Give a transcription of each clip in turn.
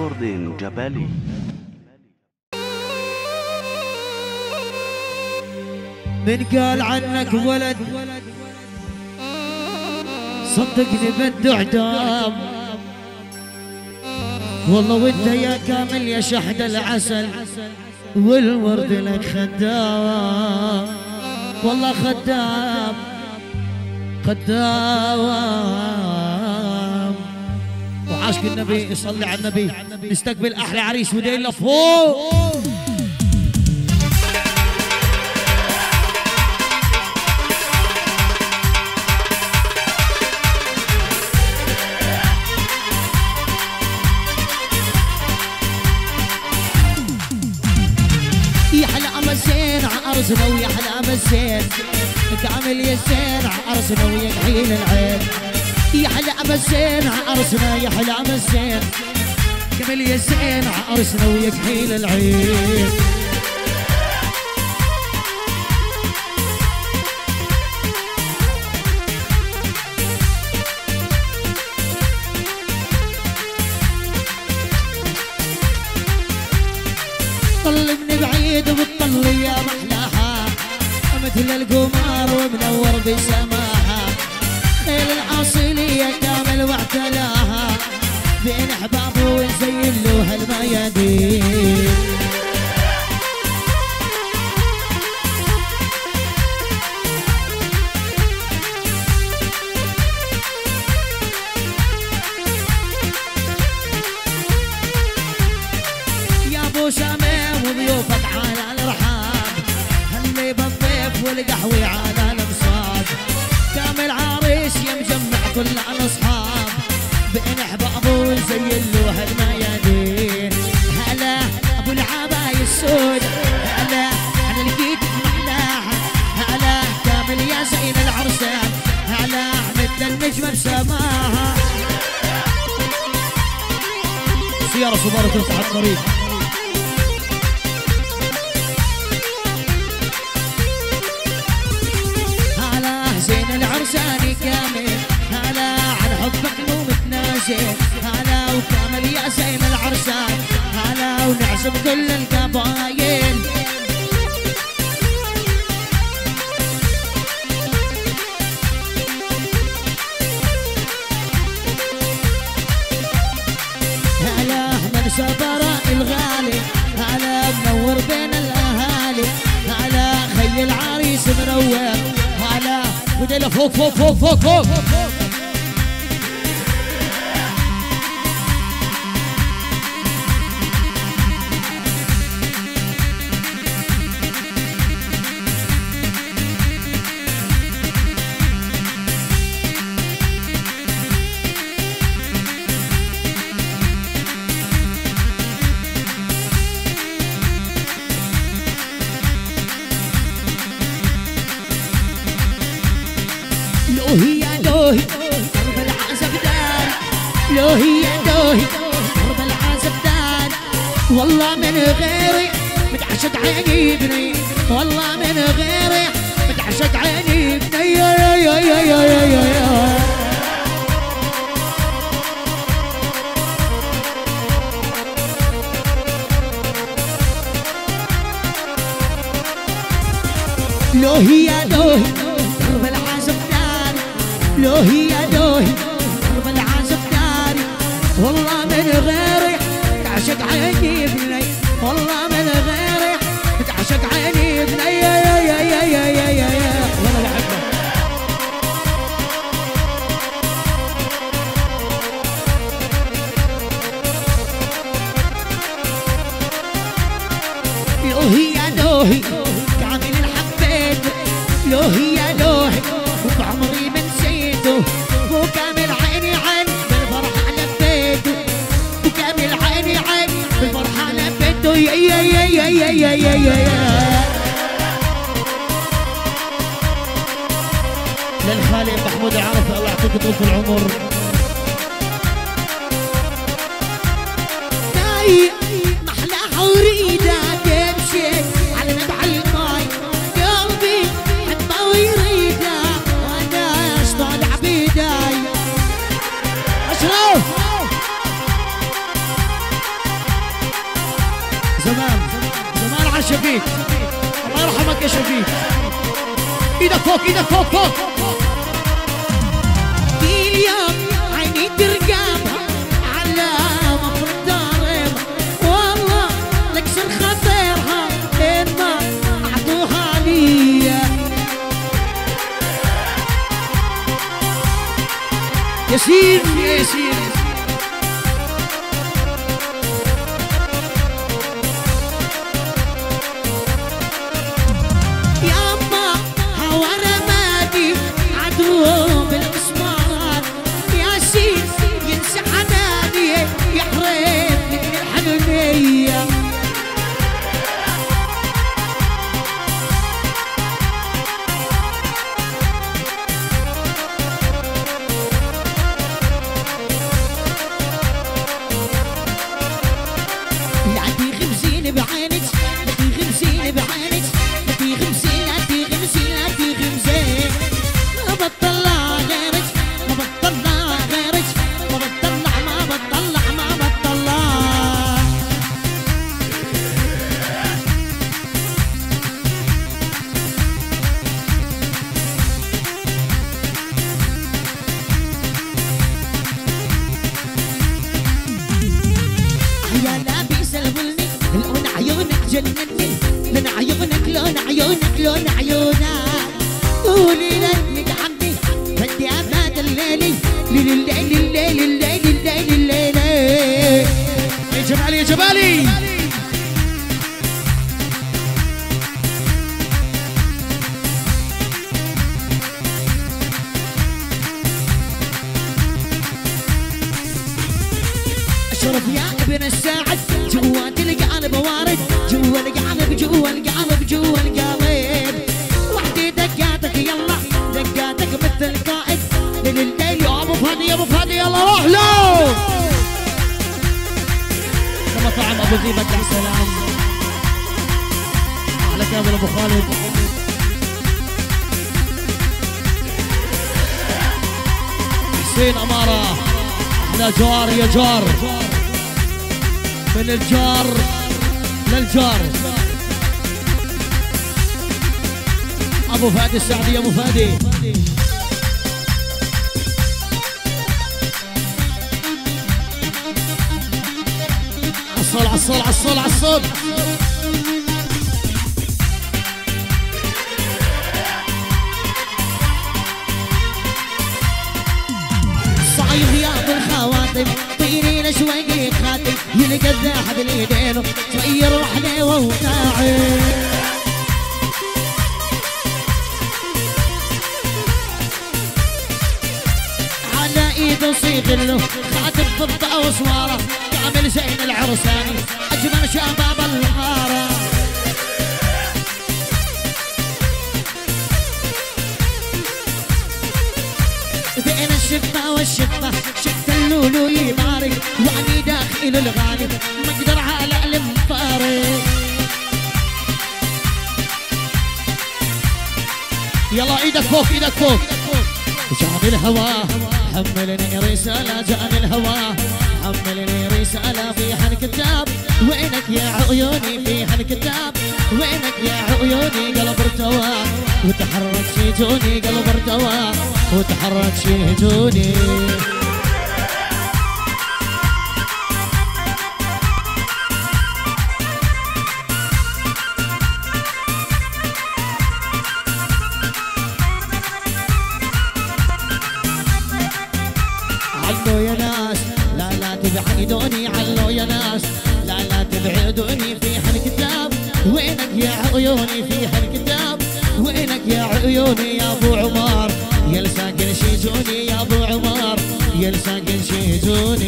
ريكوردين جبالي. من قال عنك ولد صدقني بده اعدام، والله وانت يا كامل يا شحد العسل والورد لك خدام، والله خدام خدام. وعاشق النبي يصلي على النبي. نستقبل احلى عريس ودين لفوق. يحلى مسين عرسنا ويحلى مسين كامل يسين عرسنا ويكحيل العين. يحلى مسين عرسنا يحلى مسين كامل يسين عرسنا ويكحيل العين. طلبني بعيد وبتطلي يا محلاها مثل القمر ومنور بسماها. خيل الأصيلية كامل واعتلاها بين أحبابه ويزين له هالميادين. يا أبو شامم وضيوفك على الرحاب هاللي بالضيف والقهوي على المصاب. كامل عريس يا مجمع كل الاصحاب بين احبابه ويزين له هالميادين. هلا ابو العباية السود هلا انا لقيت محلاها. هلا كامل يا زين العرسان هلا مثل النجمة بسماها. سيارة صبارة تفتح الطريق. زين العرساني كامل هلا عن حبك مو متنازل. هلا وكامل يا زين العرسان هلا ونعزم كل القبايل. هلا من سفراء الغالي هلا منور بين الاهالي. هلا خي العريس منور هلا وديله فوق فوق فوق فوق فوق. لوهي يا لوهي ضرب العازب دار. لوهي يا لوهي ضرب العازب دار. والله من غيري متعشق عيني بني. والله من غيري متعشق عيني بني. يا يا يا يا يا يا يا. لوهي يا لوهي ضرب العازب دار. لوهي يا لوهي ضرب العازب داري. والله من غيري تعشق عيني بني. والله من غيري تعشق عيني بني. يا يا يا يا يا يا يا يا. والله بحبك. لوهي يا لوهي كامل الحبيت. لوهي يا لوهي وبعمري من سيده. وكامل عيني عين بالفرحة لبيته. وكامل عيني عين بالفرحة لبيته. يا يا يا يا يا يا يا يا. للخالي محمود عارف الله يعطيك طول العمر. محلاها وريدة تمشي على نبع الماي. قلبي حبه ويريده وانا طالع بيداي. اشرف زمان زمان على شفيق، الله يرحمك يا شفيق. ايدك فوق ايدك فوق فوق. في اليوم عيني ترقبها على مفر الدار، والله لكسر خاطرها لين ما اعطوها لي. ياسين يا ياسين لون عيونك لون عيونك لون عيونك. قولي لك عمي بدي أبعد الليلي الليل الليل الليل الليل الليل. يا جمالي يا جمالي. اشرب يا ابن الساعد جوات القلب وارد، جوا القلب جوا القلب جوا القلب. وحدي دقاتك يلا دقاتك مثل القائد ليل الليل. يا ابو فهدي يا ابو فهدي يلا روح له. مطعم ابو ذيبك يا سلام. احلى كامل ابو خالد. حسين اماره احلى جار يا جار. من الجار للجار. ابو فادي السعدي ابو فادي. عصول عصول عصول عصول. صايغ يا ابو الخواتم طيري له شوي خاتم، يلقى الذهب اليدين شوي يروح له وهو ناعم. على ايده صيغ له خاتم فضه وصواره، كامل زين العرساني اجمل شباب الحاره. بين الشفه والشفه شفت اللولو يبارك، واني داخل الغالب ما اقدر على المفارق. يلا ايدك فوق ايدك فوق. جاني الهوى حملني رساله، جاني الهوى حملني رساله فيها الكتاب. وينك يا عيوني فيها الكتاب، وينك يا عيوني قلب ارتوى وتحرك شيتوني، قلب ارتوى وتحرك شيتوني. علو يا ناس لا لا تبعدوني، علو يا ناس لا لا تبعدوني فيها الكتاب. وينك يا عيوني فيها الكتاب، وينك يا عيوني يا ابو عمر يا لساكن شيزوني، يا ابو عمر يا لساكن شيزوني.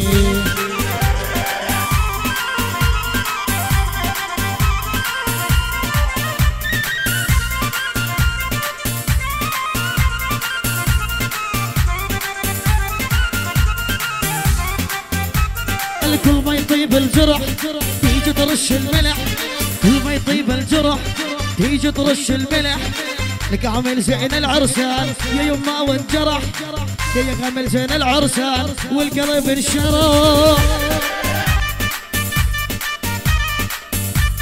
كل ما يطيب الجرح تيجي ترش الملح، كل ما يطيب الجرح تيجي ترش الملح. لك عامل زين العرسان يا يما وانجرح، يا عامل زين العرسان والقلب انشرح.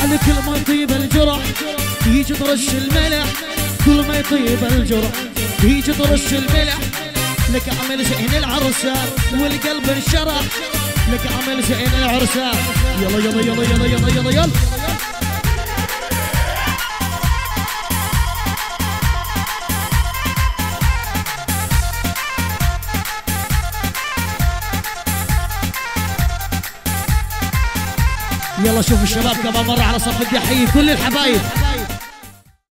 على كل ما يطيب الجرح يجي ترش الملح، كل ما يطيب الجرح يجي ترش الملح. لك عمل زين العرسان والقلب انشرح، لك عمل زين العرسان. يلا يلا يلا يلا يلا يلا يلا يلا. شوف الشباب كمان مرة على صف الدحية كل الحبايب